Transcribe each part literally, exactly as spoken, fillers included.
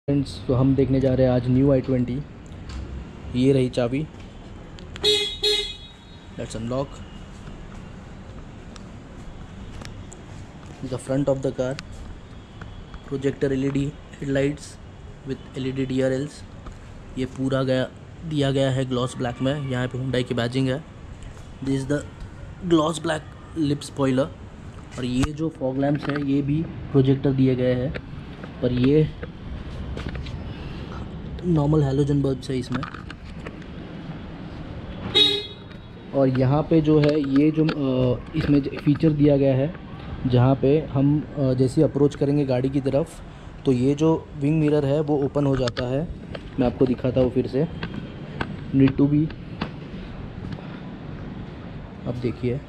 Friends, तो हम देखने जा रहे हैं आज न्यू आई ट्वेंटी। ये रही चाबी, let's unlock the front of the car. Projector LED headlights with LED DRLs. ये पूरा गया दिया गया है ग्लॉस ब्लैक में। यहाँ पे हुंडई की बैजिंग है। This is the gloss black lip spoiler. और ये जो फॉग लैम्प्स है ये भी प्रोजेक्टर दिए गए हैं, पर ये नॉर्मल हैलोजन बल्ब्स है इसमें। और यहाँ पे जो है ये जो इसमें फीचर दिया गया है, जहाँ पे हम जैसे अप्रोच करेंगे गाड़ी की तरफ तो ये जो विंग मिरर है वो ओपन हो जाता है। मैं आपको दिखाता हूँ फिर से। नीड टू बी, अब देखिए,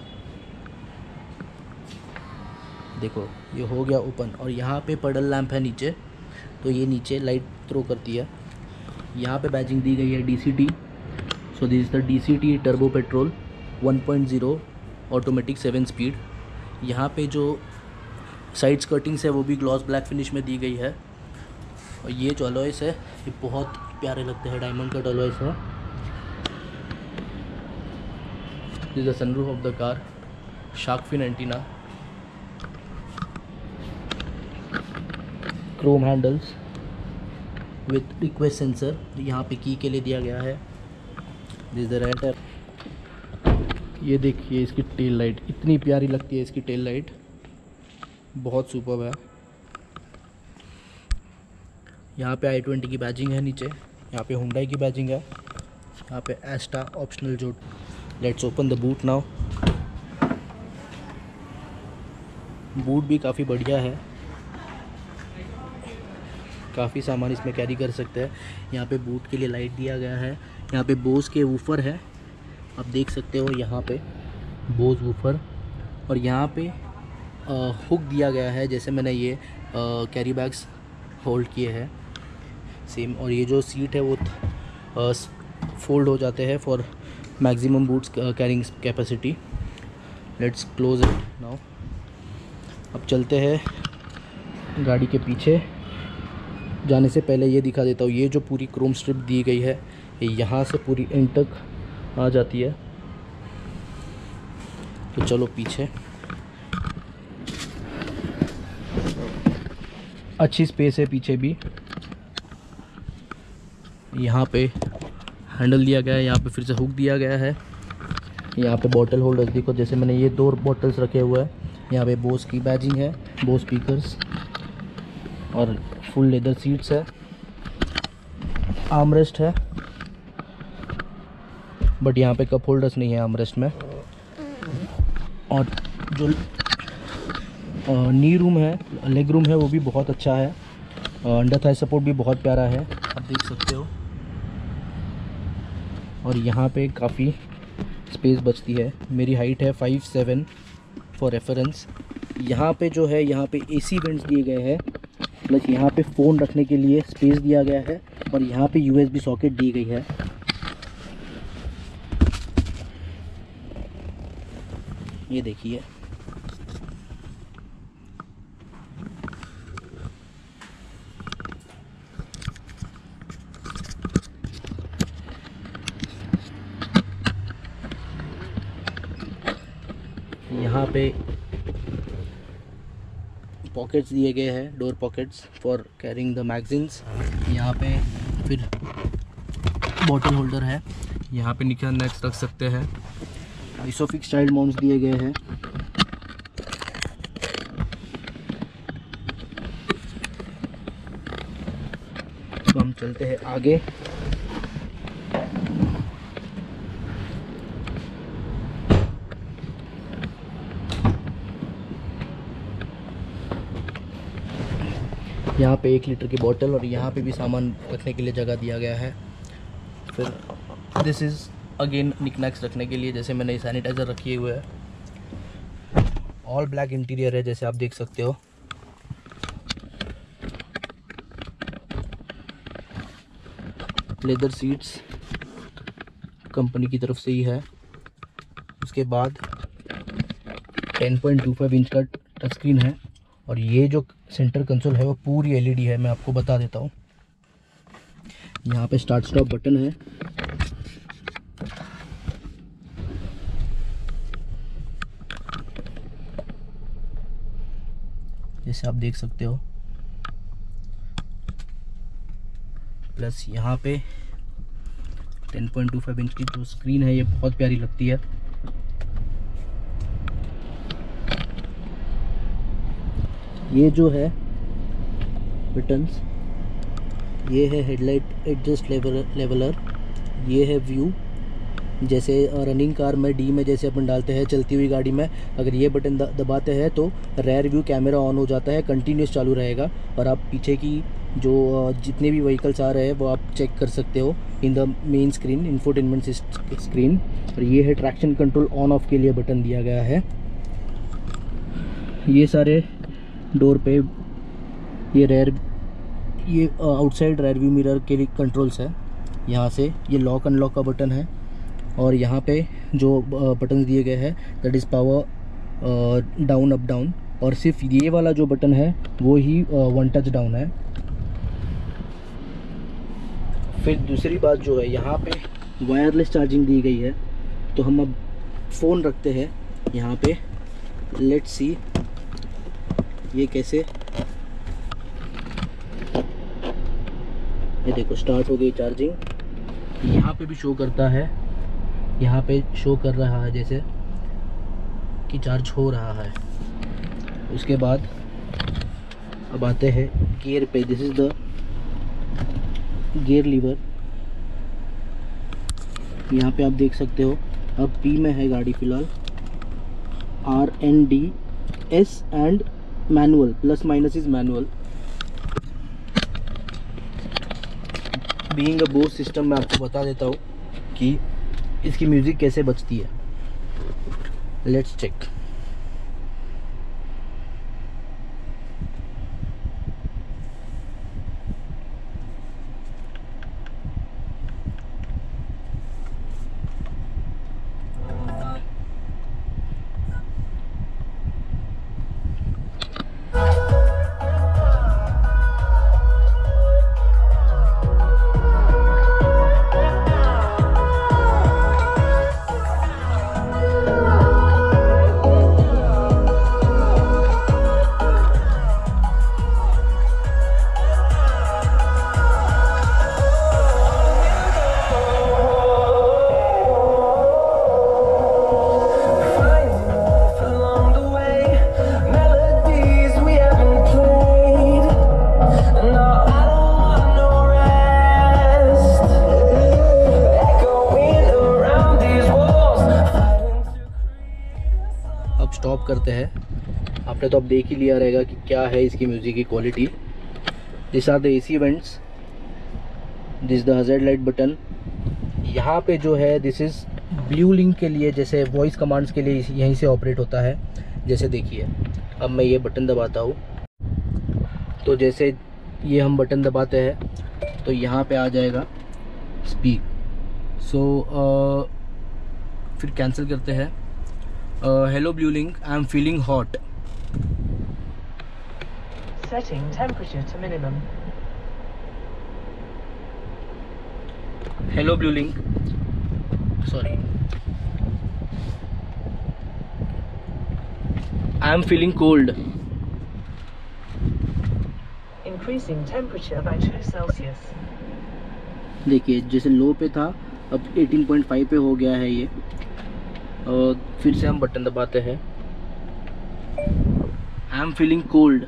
देखो ये हो गया ओपन। और यहाँ पे पडल लैंप है नीचे, तो ये नीचे लाइट थ्रो करती है। यहाँ पे बैजिंग दी गई है D C T. So this is the D C T turbo petrol one point zero automatic seven speed. यहाँ पे जो साइड स्कर्टिंग्स है वो भी ग्लॉस ब्लैक फिनिश में दी गई है। और ये जो अलॉयस है ये बहुत प्यारे लगते हैं, डायमंड कट अलॉयस है। This is the sunroof of the car, shark fin antenna, chrome handles with request sensor. यहाँ पे की के लिए दिया गया है। This the renter. ये देखिए इसकी टेल लाइट इतनी प्यारी लगती है। इसकी टेल लाइट बहुत सुपर्ब है। यहाँ पे आई ट्वेंटी की बैजिंग है नीचे। यहाँ पे हुंडई की बैजिंग है। यहाँ पे एस्टा ऑप्शनल जो। Let's open the boot now. Boot भी काफ़ी बढ़िया है, काफ़ी सामान इसमें कैरी कर सकते हैं। यहाँ पे बूट के लिए लाइट दिया गया है। यहाँ पे बोस के वूफर है, आप देख सकते हो यहाँ पे बोस वूफर। और यहाँ पे आ, हुक दिया गया है, जैसे मैंने ये कैरी बैग्स होल्ड किए हैं सेम। और ये जो सीट है वो आ, फोल्ड हो जाते हैं for maximum boots carrying capacity. Let's close it now. अब चलते हैं गाड़ी के पीछे। जाने से पहले ये दिखा देता हूँ, ये जो पूरी क्रोम स्ट्रिप दी गई है ये यहाँ से पूरी एंड तक आ जाती है। तो चलो पीछे। अच्छी स्पेस है पीछे भी। यहाँ पे हैंडल दिया गया है, यहाँ पे फिर से हुक दिया गया है। यहाँ पे बॉटल होल्डर देखो, जैसे मैंने ये दो बॉटल्स रखे हुए हैं। यहाँ पे बोस की बैजिंग है, बोस स्पीकर्स और फुल लेदर सीट्स है। आर्मरेस्ट है, बट यहाँ पे कप होल्डर्स नहीं है आर्मरेस्ट में। और जो नी रूम है, लेग रूम है, वो भी बहुत अच्छा है। अंडर थाई सपोर्ट भी बहुत प्यारा है, आप देख सकते हो। और यहाँ पे काफ़ी स्पेस बचती है। मेरी हाइट है फाइव सेवन फॉर रेफरेंस। यहाँ पे जो है यहाँ पे एसी वेंट्स दिए गए हैं, प्लस यहाँ पे फ़ोन रखने के लिए स्पेस दिया गया है। और यहाँ पे यूएसबी सॉकेट दी गई है। ये देखिए, यहाँ पे पॉकेट्स दिए गए हैं, door pockets for carrying the magazines. यहाँ पे फिर बॉटल होल्डर है, यहाँ पे निकल नेक्स्ट रख सकते हैं। आइसोफिक्स चाइल्ड माउंट्स दिए गए हैं। तो हम चलते हैं आगे। यहाँ पे एक लीटर की बोतल और यहाँ पे भी सामान रखने के लिए जगह दिया गया है। फिर दिस इज़ अगेन निकनैक्स रखने के लिए, जैसे मैंने सैनिटाइज़र रखी हुए है। ऑल ब्लैक इंटीरियर है, जैसे आप देख सकते हो। लेदर सीट्स कंपनी की तरफ से ही है। उसके बाद ten point two five inch का टच स्क्रीन है। और ये जो सेंटर कंसोल है वो पूरी एलईडी है, मैं आपको बता देता हूँ। यहाँ पे स्टार्ट स्टॉप बटन है। जैसे आप देख सकते हो, प्लस यहाँ पे ten point two five inch की जो स्क्रीन है, ये बहुत प्यारी लगती है। ये जो है बटन्स, ये है हेडलाइट एडजस्ट लेवलर लेवलर ये है व्यू। जैसे रनिंग कार में डी में जैसे अपन डालते हैं चलती हुई गाड़ी में, अगर ये बटन दबाते हैं तो रेयर व्यू कैमरा ऑन हो जाता है, कंटिन्यूस चालू रहेगा और आप पीछे की जो जितने भी व्हीकल्स आ रहे हैं वो आप चेक कर सकते हो in the main screen, infotainment screen. और ये है ट्रैक्शन कंट्रोल ऑन ऑफ के लिए बटन दिया गया है। ये सारे डोर पे ये रेयर ये आउटसाइड रेयर व्यू मिरर के लिए कंट्रोल्स है। यहाँ से ये लॉक अनलॉक का बटन है और यहाँ पे जो बटन दिए गए हैं that is power down up down, और सिर्फ ये वाला जो बटन है वो ही वन टच डाउन है। फिर दूसरी बात जो है, यहाँ पे वायरलेस चार्जिंग दी गई है। तो हम अब फ़ोन रखते हैं यहाँ पे, लेट्स सी ये कैसे, ये देखो स्टार्ट हो गई चार्जिंग। यहाँ पे भी शो करता है, यहाँ पे शो कर रहा है जैसे कि चार्ज हो रहा है। उसके बाद अब आते हैं गियर पे। This is the gear lever. यहाँ पे आप देख सकते हो अब पी में है गाड़ी फ़िलहाल, R N D S and manual, plus minus is manual. Being a Bose system मैं आपको बता देता हूँ कि इसकी म्यूज़िक कैसे बजती है। Let's check. स्टॉप करते हैं। आपने तो अब देख ही लिया रहेगा कि क्या है इसकी म्यूज़िक की quality. This are the AC vents, this the hazard light button. यहाँ पे जो है दिस इज़ ब्लू लिंक के लिए, जैसे वॉइस कमांड्स के लिए यहीं से ऑपरेट होता है। जैसे देखिए अब मैं ये बटन दबाता हूँ तो जैसे ये हम बटन दबाते हैं तो यहाँ पे आ जाएगा स्पीक। सो फिर कैंसिल करते हैं। Hello Blue Link, I am feeling hot. Setting temperature to minimum. Hello Blue Link, sorry, I am feeling cold. Increasing temperature by two Celsius. देखिए जैसे लो पे था अब एटीन पॉइंट फाइव पे हो गया है ये। और फिर से हम बटन दबाते हैं, I am feeling cold.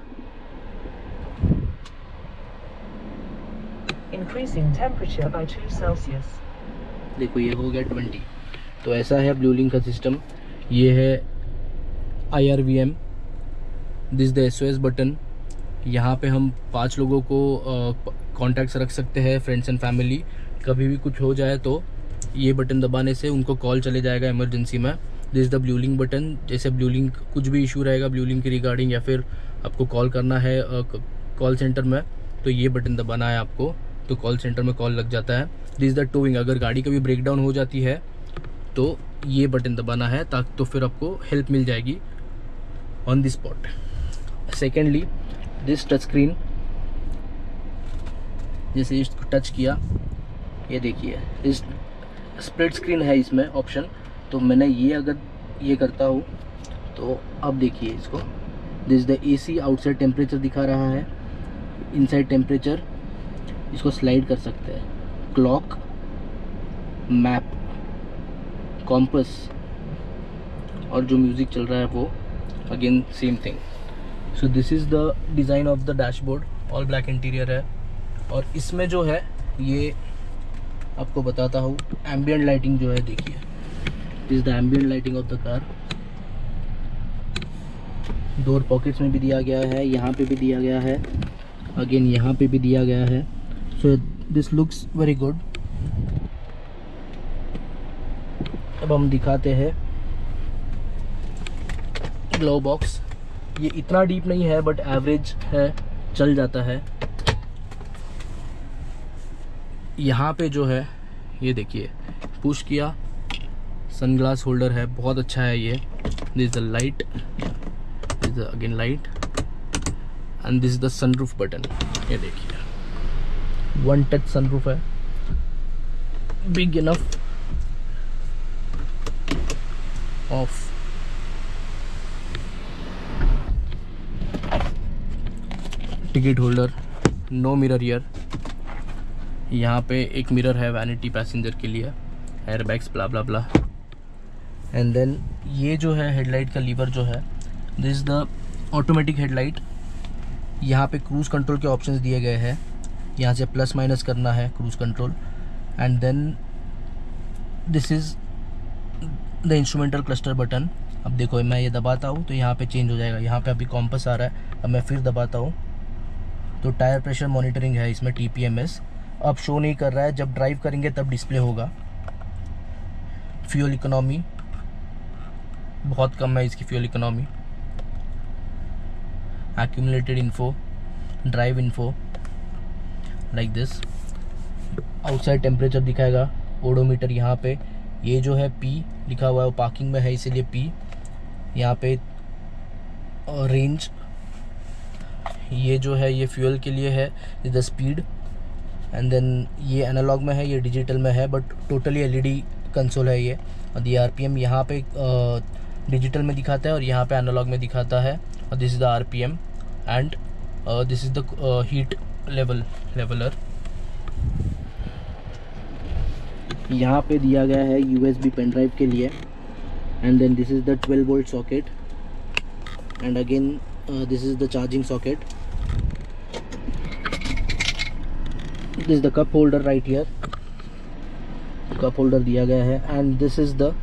Increasing temperature by two Celsius. देखो ये हो गया ट्वेंटी। तो ऐसा है ब्लू लिंक का सिस्टम। ये है I R V M, this the S O S button. यहाँ पे हम पांच लोगों को कॉन्टैक्ट्स रख सकते हैं, फ्रेंड्स एंड फैमिली। कभी भी कुछ हो जाए तो ये बटन दबाने से उनको कॉल चले जाएगा इमरजेंसी में। This the Blue Link button. जैसे ब्लू लिंक कुछ भी इशू रहेगा ब्लू लिंक के रिगार्डिंग, या फिर आपको कॉल करना है कॉल सेंटर में, तो ये बटन दबाना है आपको, तो कॉल सेंटर में कॉल लग जाता है। दिस द टोइंग, अगर गाड़ी कभी ब्रेक डाउन हो जाती है तो ये बटन दबाना है, ताकि तो फिर आपको हेल्प मिल जाएगी on the spot. Secondly this touch screen, जैसे इसको टच किया ये देखिए इस स्प्लिट स्क्रीन है इसमें ऑप्शन, तो मैंने ये अगर ये करता हूँ तो अब देखिए इसको, this is the AC, outside temperature दिखा रहा है, इनसाइड टेम्परेचर, इसको स्लाइड कर सकते हैं, क्लॉक, मैप, कॉम्पस, और जो म्यूज़िक चल रहा है वो again same thing. So this is the design of the dashboard, all black interior है। और इसमें जो है ये आपको बताता हूँ, एम्बियंट लाइटिंग जो है देखिए, this is the ambient lighting of the car. Door pockets में भी दिया गया है, यहाँ पे भी दिया गया है, अगेन यहाँ पे भी दिया गया है। So this looks very good. अब हम दिखाते हैं ग्लो बॉक्स। ये इतना डीप नहीं है बट एवरेज है, चल जाता है। यहाँ पे जो है ये देखिए, पुश किया, सनग्लास होल्डर है, बहुत अच्छा है ये। This is the light, this is again light, and this is the sunroof button. ये देखिए वन टच सनरूफ है, big enough, off. Ticket holder, no mirror here. यहाँ पे एक मिरर है वैनिटी पैसेंजर के लिए, air bags blah blah blah. And then ये जो है हेडलाइट का लीवर जो है, this is the automatic headlight. यहाँ पे क्रूज़ कंट्रोल के ऑप्शंस दिए गए हैं, यहाँ से प्लस माइनस करना है cruise control. And then this is the instrumental cluster button. अब देखो मैं ये दबाता हूँ तो यहाँ पे चेंज हो जाएगा, यहाँ पे अभी कॉम्पस आ रहा है, अब मैं फिर दबाता हूँ तो टायर प्रेशर मॉनिटरिंग है इसमें, टी पी एम एस। अब शो नहीं कर रहा है, जब ड्राइव करेंगे तब डिस्प्ले होगा। फ्यूल इकोनॉमी बहुत कम है इसकी fuel economy. Accumulated info, drive info like this. Outside temperature दिखाएगा, ओडोमीटर यहाँ पे, ये जो है पी लिखा हुआ है वो पार्किंग में है इसीलिए पी। यहाँ पे रेंज, ये जो है ये फ्यूल के लिए है, द स्पीड। एंड देन ये एनालॉग में है, ये डिजिटल में है, बट टोटली एलईडी कंसोल है ये। और ये आरपीएम यहाँ पे डिजिटल में दिखाता है और यहाँ पे एनालॉग में दिखाता है। और this is the RPM and this is the heat level leveller. यहाँ पे दिया गया है यूएसबी पेन ड्राइव के लिए। And then this is the twelve volt socket, and again this is the charging socket. This the cup holder right here, cup holder दिया गया है। And this is the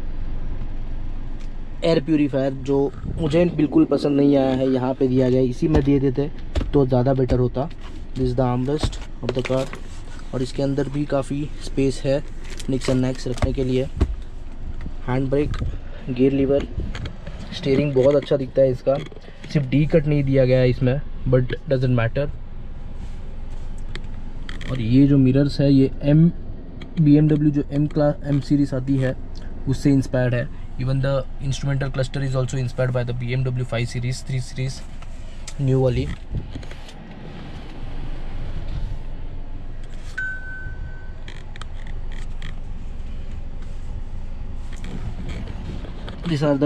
air purifier, जो मुझे बिल्कुल पसंद नहीं आया है, यहाँ पे दिया गया है, इसी में दे देते तो ज़्यादा बेटर होता। This is the armrest of the car, और इसके अंदर भी काफ़ी स्पेस है निक्स एंड नैक्स रखने के लिए। Hand brake, gear lever, steering बहुत अच्छा दिखता है इसका। सिर्फ डी कट नहीं दिया गया है इसमें, बट डजेंट मैटर। और ये जो मिरर्स है ये एम बी एम डब्ल्यू जो एम क्लास एम सीरीज आती है उससे इंस्पायर्ड है। Even the instrumental cluster is also inspired by the B M W five series, three series new वाली। These are the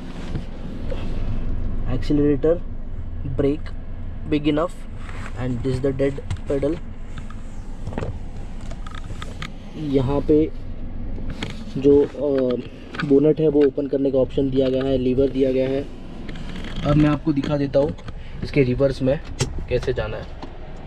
accelerator, brake, big enough, and this is the dead pedal. यहाँ पे जो bonnet है वो open करने का option दिया गया है, लीवर दिया गया है। अब मैं आपको दिखा देता हूँ इसके रिवर्स में कैसे जाना है।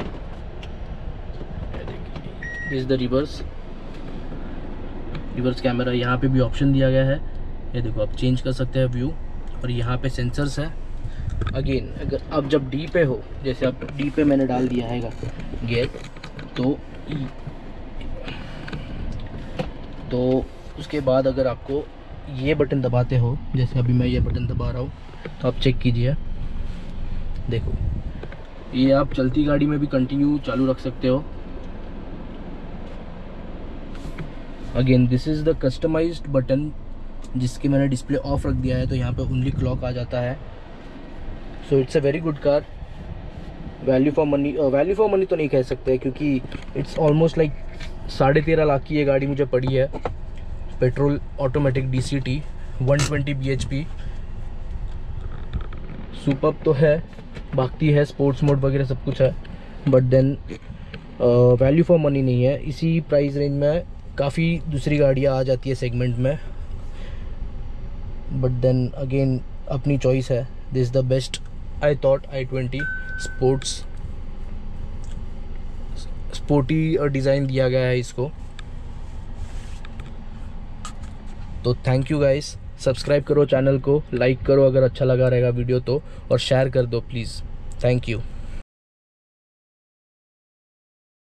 This is the reverse reverse camera, यहाँ पे भी ऑप्शन दिया गया है। ये देखो आप चेंज कर सकते हैं व्यू, और यहाँ पे सेंसर्स है। अगेन अगर अब जब डी पे हो, जैसे अब डी पे मैंने डाल दिया है गियर, तो तो उसके बाद अगर आपको ये बटन दबाते हो, जैसे अभी मैं ये बटन दबा रहा हूँ, तो आप चेक कीजिए, देखो ये आप चलती गाड़ी में भी कंटिन्यू चालू रख सकते हो। Again this is the customized button, जिसकी मैंने डिस्प्ले ऑफ रख दिया है, तो यहाँ पे ओनली क्लॉक आ जाता है। So it's a very good car, value for money. Value for money तो नहीं कह सकते क्योंकि इट्स ऑलमोस्ट लाइक साढ़े तेरह लाख की ये गाड़ी मुझे पड़ी है। Petrol automatic D C T one twenty B H P. Superb तो है, भागती है, स्पोर्ट्स मोड वगैरह सब कुछ है, but then value for money नहीं है। इसी प्राइस रेंज में काफ़ी दूसरी गाड़ियाँ आ जाती है सेगमेंट में, बट देन अगेन अपनी चॉइस है। This the best I thought I twenty sports, sporty design दिया गया है इसको। तो थैंक यू गाइस, सब्सक्राइब करो चैनल को, लाइक करो अगर अच्छा लगा रहेगा वीडियो तो, और शेयर कर दो प्लीज़। Thank you.